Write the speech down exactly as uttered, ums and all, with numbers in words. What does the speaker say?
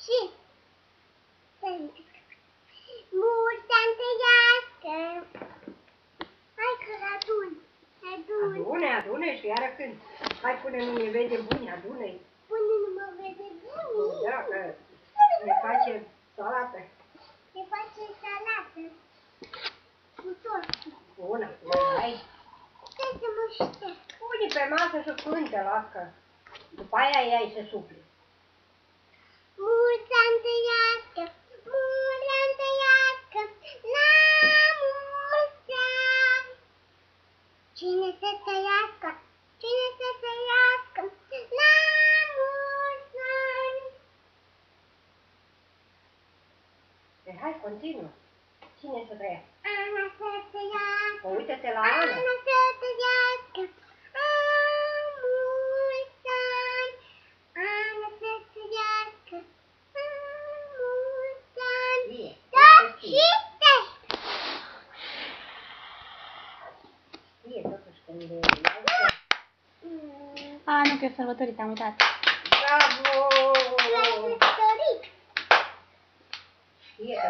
Și mulți ani trăiască. Hai că adun. Adun. Adune, adune și iară când. Hai, pune nu ne vede buni, adune-i. Până nu mă vede bunii. Da, că ne face salată. Ne face salată. Cu tort. Bună, hai. Stai să mă șterg. Pune pe masă și cântă, lasă. După aia ei se suple. Mulți ani trăiască, mulți ani trăiască, la mulți ani. Cine să trăiască, cine să trăiască, la mulți ani. Deci hai, continuă. Cine să trăiască? Ana să trăiască, Uită-te la Ana. Ana să trăiască, la mulți ani. Ana să trăiască, la mulți ani. Fie, Da, este și te. Fie totuși când e... A, nu, că e sărbătorit, am uitat. Bravo! L-ai sărbătorit. Fie